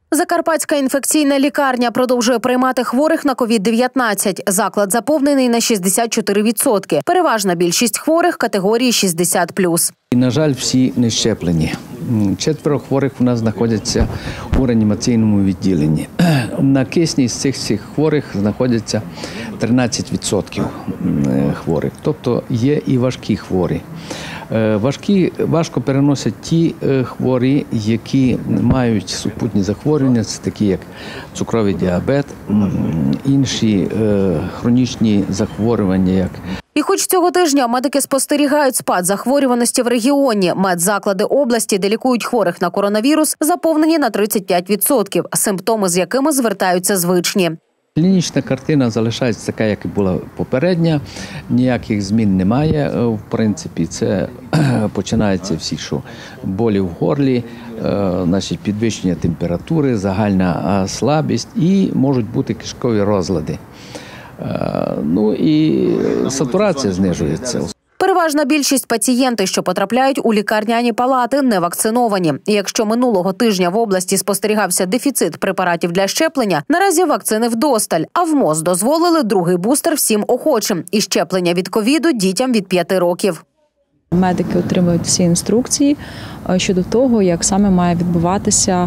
Закарпатська інфекційна лікарня продовжує приймати хворих на COVID-19. Заклад заповнений на 64%. Переважна більшість хворих категорії 60+. І, на жаль, всі не щеплені. 4 хворих у нас знаходяться у реанімаційному відділенні. На кисні з цих всіх хворих знаходяться 13% хворих. Тобто є і важкі хворі. Важко переносять ті хворі, які мають супутні захворювання, це такі як цукровий діабет, інші хронічні захворювання, як І хоч цього тижня медики спостерігають спад захворюваності в регіоні, медзаклади області, де лікують хворих на коронавірус, заповнені на 35%, симптоми з якими звертаються звичні. Клінічна картина залишається така, як і була попередня, ніяких змін немає. В принципі, це починається всі, що болі в горлі, підвищення температури, загальна слабість і можуть бути кишкові розлади. Ну і сатурація знижується. Переважна більшість пацієнтів, що потрапляють у лікарняні палати, не вакциновані. І якщо минулого тижня в області спостерігався дефіцит препаратів для щеплення, наразі вакцини вдосталь, а в МОЗ дозволили другий бустер всім охочим і щеплення від ковіду дітям від 5 років. Медики отримують всі інструкції щодо того, як саме має відбуватися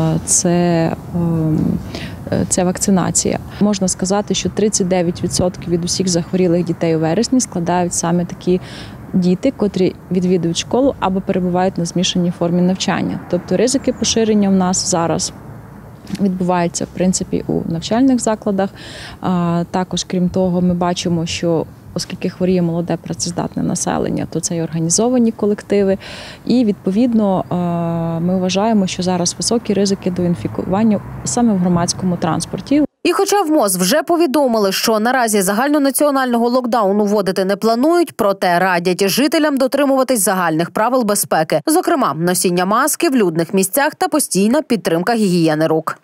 ця вакцинація. Можна сказати, що 39% від усіх захворілих дітей у вересні складають саме такі діти, котрі відвідують школу або перебувають на змішаній формі навчання. Тобто ризики поширення в нас зараз відбуваються, в принципі, у навчальних закладах. Також, крім того, ми бачимо, що оскільки хворіє молоде працездатне населення, то це і організовані колективи. І, відповідно, ми вважаємо, що зараз високі ризики до інфікування саме в громадському транспорті. І хоча в МОЗ вже повідомили, що наразі загальнонаціонального локдауну вводити не планують, проте радять жителям дотримуватись загальних правил безпеки. Зокрема, носіння маски в людних місцях та постійна підтримка гігієни рук.